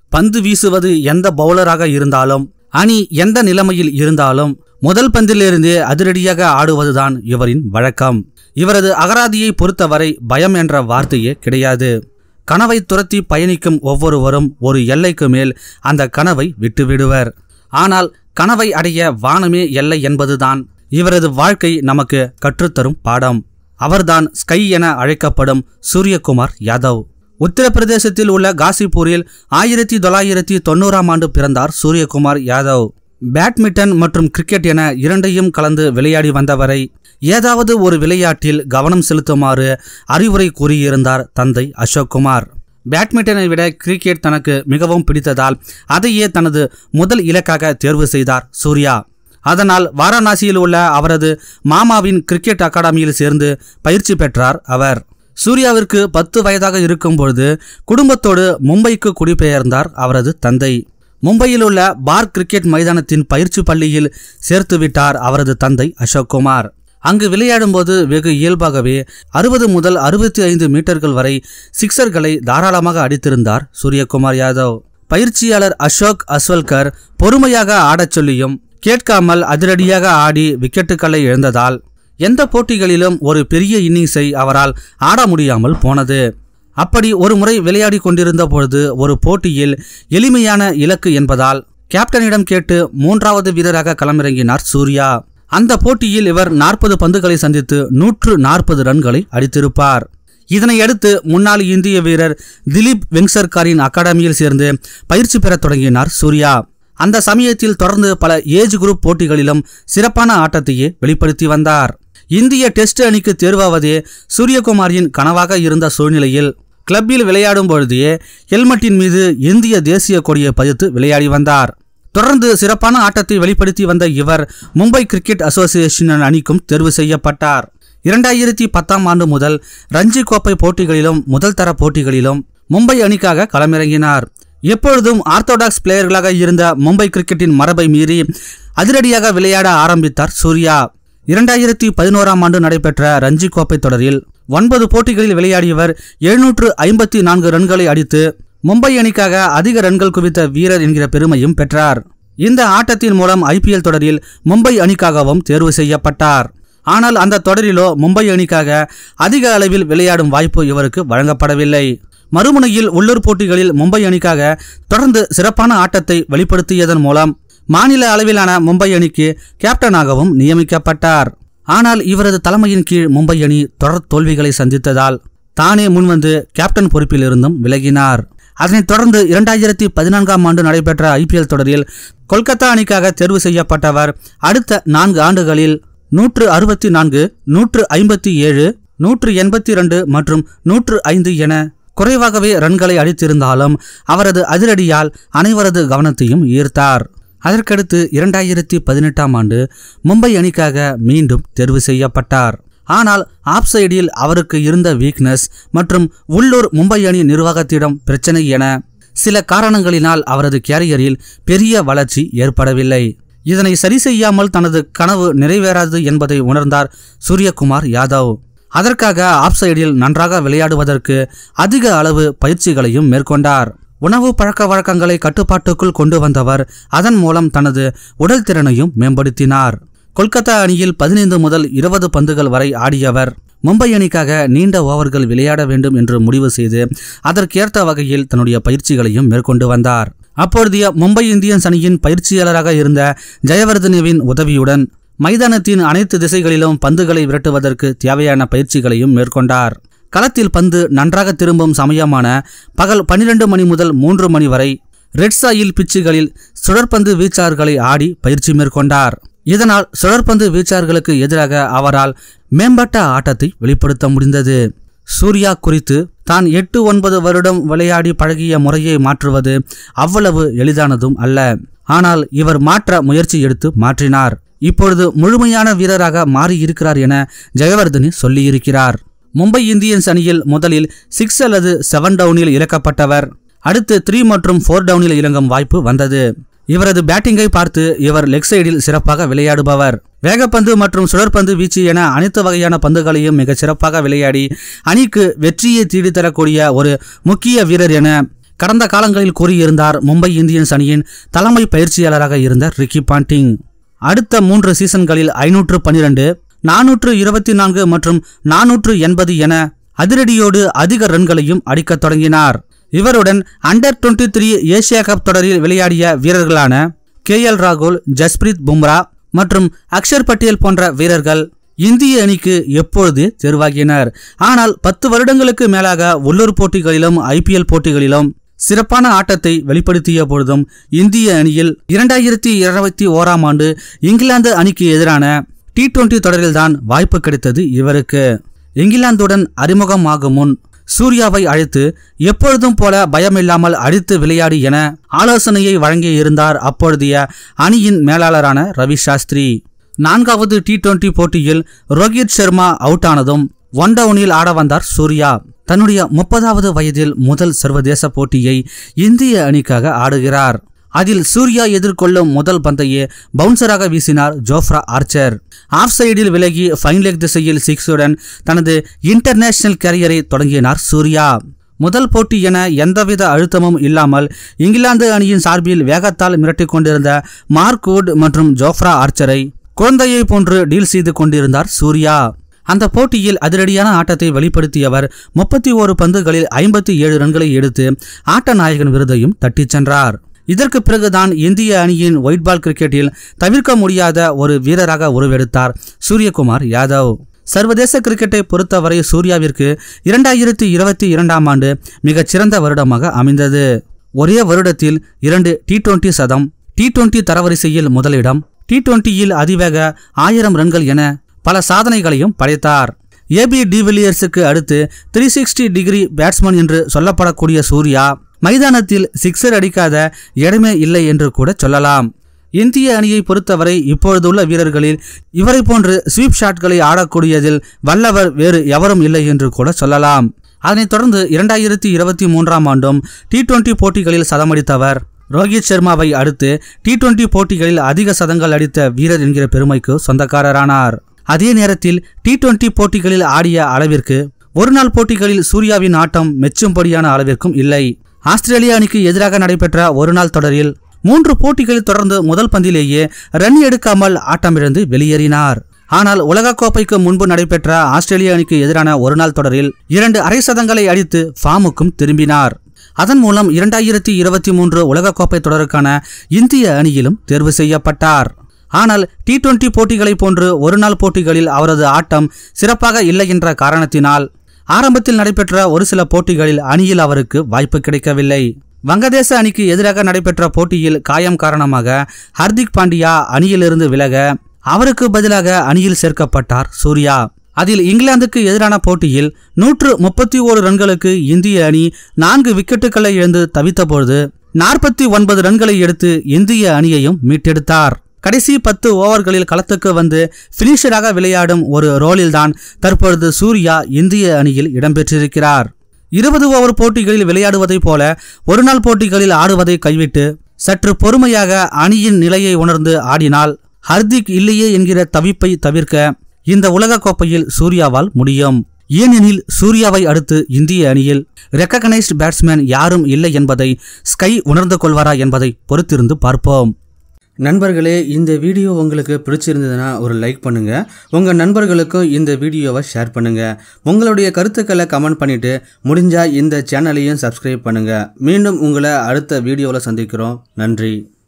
பந்து வீசுவது எந்த பவுலராக இருந்தாலும், அணி எந்த நிலைமையில் இருந்தாலும் முதல் பந்திலிருந்தே அதிரடியாக ஆடுவதுதான் இவரின் வழக்கம். இவரது அகராதியை பொறுத்தவரை பயம் என்ற வார்த்தையே கிடையாது. கனவை துரத்தி பயணிக்கும் ஒவ்வொருவரும் ஒரு எல்லைக்கு மேல் அந்த கனவை விட்டுவிடுவர். ஆனால் கனவை அடைய வானமே எல்லை என்பதுதான் இவரது வாழ்க்கை நமக்கு கற்றுத்தரும் பாடம். அவர்தான் ஸ்கை என அழைக்கப்படும் சூரியகுமார் யாதவ். உத்தரப்பிரதேசத்தில் உள்ள காசிப்பூரில் 1990ஆம் ஆண்டு பிறந்தார் சூரியகுமார் யாதவ். பேட்மிண்டன் மற்றும் கிரிக்கெட் என இரண்டையும் கலந்து விளையாடி வந்தவரை ஏதாவது ஒரு விளையாட்டில் கவனம் செலுத்துமாறு அறிவுரை கூறியிருந்தார் தந்தை அசோக் குமார். பேட்மிண்டனை விட கிரிக்கெட் தனக்கு மிகவும் பிடித்ததால் அதையே தனது முதல் இலக்காக தேர்வு செய்தார் சூர்யா. அதனால் வாரணாசியில் உள்ள அவரது மாமாவின் கிரிக்கெட் அகாடமியில் சேர்ந்து பயிற்சி பெற்றார் அவர். சூர்யாவிற்கு 10 வயதாக இருக்கும்பொழுது குடும்பத்தோடு மும்பைக்கு குடிபெயர்ந்தார் அவரது தந்தை. மும்பையில் உள்ள பார் கிரிக்கெட் மைதானத்தின் பயிற்சி பள்ளியில் சேர்த்துவிட்டார் அவரது தந்தை அசோக் குமார். அங்கு விளையாடும்போது வெகு இயல்பாகவே 60 முதல் 65 மீட்டர்கள் வரை சிக்சர்களை தாராளமாக அடித்திருந்தார் சூரியகுமார் யாதவ். பயிற்சியாளர் அசோக் அஸ்வல்கர் பொறுமையாக ஆடச் சொல்லியும் கேட்காமல் அதிரடியாக ஆடி விக்கெட்டுகளை இழந்ததால் எந்த போட்டிகளிலும் ஒரு பெரிய இன்னிங்ஸை அவரால் ஆட முடியாமல் போனது. அப்படி ஒரு முறை விளையாடி கொண்டிருந்த பொழுது ஒரு போட்டியில் எளிமையான இலக்கு என்பதால் கேப்டனிடம் கேட்டு 3வது வீரராக களமிறங்கினார் சூர்யா. அந்த போட்டியில் இவர் 40 பந்துகளை சந்தித்து 140 ரன்களை அடித்திருப்பார். இதனையடுத்து முன்னாள் இந்திய வீரர் திலீப் வெங்சர்காரின் அகாடமியில் சேர்ந்து பயிற்சி பெற தொடங்கினார் சூர்யா. அந்த சமயத்தில் தொடர்ந்து பல ஏஜ் குரூப் போட்டிகளிலும் சிறப்பான ஆட்டத்தையே வெளிப்படுத்தி வந்தார். இந்திய டெஸ்ட் அணிக்கு தேர்வாவதே சூரியகுமாரின் கனவாக இருந்த சூழ்நிலையில் கிளப்பில் விளையாடும் பொழுதே ஹெல்மெட்டின் மீது இந்திய தேசிய கொடியை பதித்து விளையாடி வந்தார். தொடர்ந்து சிறப்பான ஆட்டத்தை வெளிப்படுத்தி வந்த இவர் மும்பை கிரிக்கெட் அசோசியேஷன் அணிக்கும் தேர்வு செய்யப்பட்டார். 2010ஆம் ஆண்டு முதல் ரஞ்சி கோப்பை போட்டிகளிலும் முதல் தர போட்டிகளிலும் மும்பை அணிக்காக களமிறங்கினார். எப்பொழுதும் ஆர்த்தோடாக்ஸ் பிளேயர்களாக இருந்த மும்பை கிரிக்கெட்டின் மரபை மீறி அதிரடியாக விளையாட ஆரம்பித்தார் சூர்யா. 2011ஆம் ஆண்டு நடைபெற்ற ரஞ்சி கோப்பை தொடரில் 9 போட்டிகளில் விளையாடியவர் 754 ரன்களை அடித்து மும்பை அணிக்காக அதிக ரன்கள் குவித்த வீரர் என்கிற பெருமையும் பெற்றார். இந்த ஆட்டத்தின் மூலம் IPL தொடரில் மும்பை அணிக்காகவும் தேர்வு செய்யப்பட்டார். ஆனால் அந்த தொடரிலோ மும்பை அணிக்காக அதிக அளவில் விளையாடும் வாய்ப்பு இவருக்கு வழங்கப்படவில்லை. மறுமுனையில் உள்ளூர் போட்டிகளில் மும்பை அணிக்காக தொடர்ந்து சிறப்பான ஆட்டத்தை வெளிப்படுத்தியதன் மூலம் மாநில அளவிலான மும்பை அணிக்கு கேப்டனாகவும் நியமிக்கப்பட்டார். ஆனால் இவரது தலைமையின் கீழ் மும்பை அணி தொடர் தோல்விகளை சந்தித்ததால் தானே முன்வந்து கேப்டன் பொறுப்பில் இருந்தும் விலகினார். அதனைத் தொடர்ந்து 2014ஆம் ஆண்டு நடைபெற்ற IPL தொடரில் கொல்கத்தா அணிக்காக தேர்வு செய்யப்பட்டவர் அடுத்த 4 ஆண்டுகளில் 164, 157, 182 மற்றும் 105 என குறைவாகவே ரன்களை அடித்திருந்தாலும் அவரது அதிரடியால் அனைவரது கவனத்தையும் ஈர்த்தார். அதற்கடுத்து 2018ஆம் ஆண்டு மும்பை அணிக்காக மீண்டும் தேர்வு செய்யப்பட்டார். ஆனால் ஆப் சைடில் அவருக்கு இருந்த வீக்னஸ் மற்றும் உள்ளூர் மும்பை அணி நிர்வாகத்திடம் பிரச்சனை என சில காரணங்களினால் அவரது கேரியரில் பெரிய வளர்ச்சி ஏற்படவில்லை. இதனை சரி செய்யாமல் தனது கனவு நிறைவேறாது என்பதை உணர்ந்தார் சூரியகுமார் யாதவ். அதற்காக ஆப் சைடில் நன்றாக விளையாடுவதற்கு அதிக அளவு பயிற்சிகளையும் மேற்கொண்டார். உணவு பழக்க வழக்கங்களை கட்டுப்பாட்டுக்குள் கொண்டு வந்தவர் அதன் மூலம் தனது உடல் திறனையும் மேம்படுத்தினார். கொல்கத்தா அணியில் 15 முதல் 20 பந்துகள் வரை ஆடியவர் மும்பை அணிக்காக நீண்ட ஓவர்கள் விளையாட வேண்டும் என்று முடிவு செய்து அதற்கேற்ற வகையில் தன்னுடைய பயிற்சிகளையும் மேற்கொண்டு வந்தார். அப்பொழுதைய மும்பை இந்தியன்ஸ் அணியின் பயிற்சியாளராக இருந்த ஜெயவர்தனேவின் உதவியுடன் மைதானத்தின் அனைத்து திசைகளிலும் பந்துகளை விரட்டுவதற்கு தேவையான பயிற்சிகளையும் மேற்கொண்டார். களத்தில் பந்து நன்றாக திரும்பும் சமயமான பகல் 12 மணி முதல் 3 மணி வரை ரெட் சாயில் பிச்சுகளில் சுழற்பந்து வீச்சாளர்களை ஆடி பயிற்சி மேற்கொண்டார். இதனால் சுழற்பந்து வீச்சாளர்களுக்கு எதிராக அவரால் மேம்பட்ட ஆட்டத்தை வெளிப்படுத்த முடிந்தது. சூர்யா குறித்து தான் 8-9 வருடம் விளையாடி பழகிய முறையை மாற்றுவது அவ்வளவு எளிதானதும் அல்ல. ஆனால் இவர் மாற்ற முயற்சி எடுத்து மாற்றினார். இப்பொழுது முழுமையான வீரராக மாறி இருக்கிறார் என ஜெயவர்தனே சொல்லியிருக்கிறார். மும்பை இந்தியன்ஸ் அணியில் முதலில் 6 அல்லது 7 டவுனில் இறக்கப்பட்டவர் அடுத்து 3 மற்றும் 4 டவுனில் இறங்கும் வாய்ப்பு வந்தது. இவரது பேட்டிங்கை பார்த்து இவர் லெக் சைடில் சிறப்பாக விளையாடுபவர். வேகப்பந்து மற்றும் சுழற்பந்து வீச்சு என அனைத்து வகையான பந்துகளையும் மிக சிறப்பாக விளையாடி அணிக்கு வெற்றியை தேடித்தரக்கூடிய ஒரு முக்கிய வீரர் என கடந்த காலங்களில் கூறியிருந்தார் மும்பை இந்தியன்ஸ் அணியின் தலைமை பயிற்சியாளராக இருந்த ரிக்கி பாண்டிங். அடுத்த 3 சீசன்களில் 512, 424 மற்றும் 480 என அதிரடியோடு அதிக ரன்களையும் அடிக்கத் தொடங்கினார். இவருடன் அண்டர் 23 ஏசியா கப் தொடரில் விளையாடிய வீரர்களான KL ராகுல், ஜஸ்பிரீத் பும்ரா மற்றும் அக்ஷர் பட்டேல் போன்ற வீரர்கள் இந்திய அணிக்கு எப்பொழுது தேர்வாகினர். ஆனால் 10 வருடங்களுக்கு மேலாக உள்ளூர் போட்டிகளிலும் IPL போட்டிகளிலும் சிறப்பான ஆட்டத்தை வெளிப்படுத்திய பொழுதும் இந்திய அணியில் 2021ஆம் ஆண்டு இங்கிலாந்து அணிக்கு எதிரான T20 தொடரில்தான் வாய்ப்பு கிடைத்தது இவருக்கு. இங்கிலாந்துடன் அறிமுகமாகும் முன் சூர்யாவை அழைத்து எப்பொழுதும் போல பயமில்லாமல் அடித்து விளையாடி என ஆலோசனையை வழங்கியிருந்தார் அப்பொழுதைய அணியின் மேலாளரான ரவி சாஸ்திரி. 4வது T20 போட்டியில் ரோஹித் சர்மா அவுட் ஆனதும் ஒன் டவுனில் ஆட வந்தார் சூர்யா. தன்னுடைய 30வது வயதில் முதல் சர்வதேச போட்டியை இந்திய அணிக்காக ஆடுகிறார். அதில் சூர்யா எதிர்கொள்ளும் முதல் பந்தையே பவுன்சராக வீசினார் ஜோஃப்ரா ஆர்ச்சர். ஆஃப் சைடில் விலகி ஃபைன் லெக் திசையில் 6உடன் தனது இன்டர்நேஷனல் கேரியரை தொடங்கினார் சூர்யா. முதல் போட்டி என எந்தவித அழுத்தமும் இல்லாமல் இங்கிலாந்து அணியின் சார்பில் வேகத்தால் மிரட்டிக் கொண்டிருந்த மார்க் வுட் மற்றும் ஜோஃப்ரா ஆர்ச்சரை குழந்தையை போன்று டீல் செய்து கொண்டிருந்தார் சூர்யா. அந்த போட்டியில் அதிரடியான ஆட்டத்தை வெளிப்படுத்தியவர் 31 பந்துகளில் 57 ரன்களை எடுத்து ஆட்ட நாயகன் விருதையும் தட்டிச் சென்றார். இதற்கு பிறகுதான் இந்திய அணியின் ஒயிட் பால் கிரிக்கெட்டில் தவிர்க்க முடியாத ஒரு வீரராக உருவெடுத்தார் சூரியகுமார் யாதவ். சர்வதேச கிரிக்கெட்டை பொறுத்தவரை சூர்யாவிற்கு 2022ஆம் ஆண்டு மிகச்சிறந்த வருடமாக அமைந்தது. ஒரே வருடத்தில் 2 T20 சதம், T20 தரவரிசையில் முதலிடம், T20யில் அதிவேக 1000 ரன்கள் என பல சாதனைகளையும் படைத்தார். ABD டிவிலியர்ஸுக்கு அடுத்து 360 டிகிரி பேட்ஸ்மேன் என்று சொல்லப்படக்கூடிய சூர்யா மைதானத்தில் சிக்ஸர் அடிக்காத இடமே இல்லை என்று கூட சொல்லலாம். இந்திய அணியை பொறுத்தவரை இப்பொழுதுள்ள வீரர்களில் இவரை போன்று ஸ்வீப் ஷாட்களை ஆடக்கூடியதில் வல்லவர் வேறு எவரும் இல்லை என்று கூட சொல்லலாம். அதனைத் தொடர்ந்து 2023ஆம் ஆண்டும் T20 போட்டிகளில் சதமடித்தவர். ரோஹித் சர்மாவை அடுத்து T20 போட்டிகளில் அதிக சதங்கள் அடித்த வீரர் என்கிற பெருமைக்கு சொந்தக்காரரானார். அதே நேரத்தில் T20 போட்டிகளில் ஆடிய அளவிற்கு ஒருநாள் போட்டிகளில் சூர்யாவின் ஆட்டம் மெச்சும்படியான அளவிற்கும் இல்லை. ஆஸ்திரேலிய அணிக்கு எதிராக நடைபெற்ற ஒருநாள் தொடரில் 3 போட்டிகளில் தொடர்ந்து முதல் பந்திலேயே ரன் எடுக்காமல் ஆட்டமிழந்து வெளியேறினார். ஆனால் உலகக்கோப்பைக்கு முன்பு நடைபெற்ற ஆஸ்திரேலிய அணிக்கு எதிரான ஒருநாள் தொடரில் 2 அரை சதங்களை அடித்து ஃபார்முக்கும் திரும்பினார். அதன் மூலம் 2023 உலகக்கோப்பை தொடருக்கான இந்திய அணியிலும் தேர்வு செய்யப்பட்டார். ஆனால் T20 போட்டிகளை போன்று ஒருநாள் போட்டிகளில் அவரது ஆட்டம் சிறப்பாக இல்லை என்ற காரணத்தினால் ஆரம்பத்தில் நடைபெற்ற ஒரு சில போட்டிகளில் அணியில் அவருக்கு வாய்ப்பு கிடைக்கவில்லை. வங்கதேச அணிக்கு எதிராக நடைபெற்ற போட்டியில் காயம் காரணமாக ஹர்திக் பாண்டியா அணியிலிருந்து விலக அவருக்கு பதிலாக அணியில் சேர்க்கப்பட்டார் சூர்யா. அதில் இங்கிலாந்துக்கு எதிரான போட்டியில் 131 ரன்களுக்கு இந்திய அணி 4 விக்கெட்டுகளை இழந்து தவித்தபொழுது 49 ரன்களை எடுத்து இந்திய அணியையும் மீட்டெடுத்தார். கடைசி 10 ஓவர்களில் களத்துக்கு வந்து பினிஷராக விளையாடும் ஒரு ரோலில்தான் தற்பொழுது சூர்யா இந்திய அணியில் இடம்பெற்றிருக்கிறார். 20 ஓவர் போட்டிகளில் விளையாடுவதைப் போல ஒருநாள் போட்டிகளில் ஆடுவதை கைவிட்டு சற்று பொறுமையாக அணியின் நிலையை உணர்ந்து ஆடினால் ஹர்திக் இல்லையே என்கிற தவிப்பை தவிர்க்க இந்த உலகக்கோப்பையில் சூர்யாவால் முடியும். ஏனெனில் சூர்யாவை அடுத்து இந்திய அணியில் ரெக்கக்னைஸ்ட் பேட்ஸ்மேன் யாரும் இல்லை என்பதை ஸ்கை உணர்ந்து கொள்வாரா என்பதை பொறுத்திருந்து பார்ப்போம். நண்பர்களே, இந்த வீடியோ உங்களுக்கு பிடிச்சிருந்ததுன்னா ஒரு லைக் பண்ணுங்க. உங்க நண்பர்களுக்கும் இந்த வீடியோவை ஷேர் பண்ணுங்க. உங்களுடைய கருத்துக்களை கமெண்ட் பண்ணிட்டு முடிஞ்சா இந்த சேனலையும் சப்ஸ்கிரைப் பண்ணுங்க. மீண்டும் உங்களை அடுத்த வீடியோவில் சந்திக்கிறோம். நன்றி.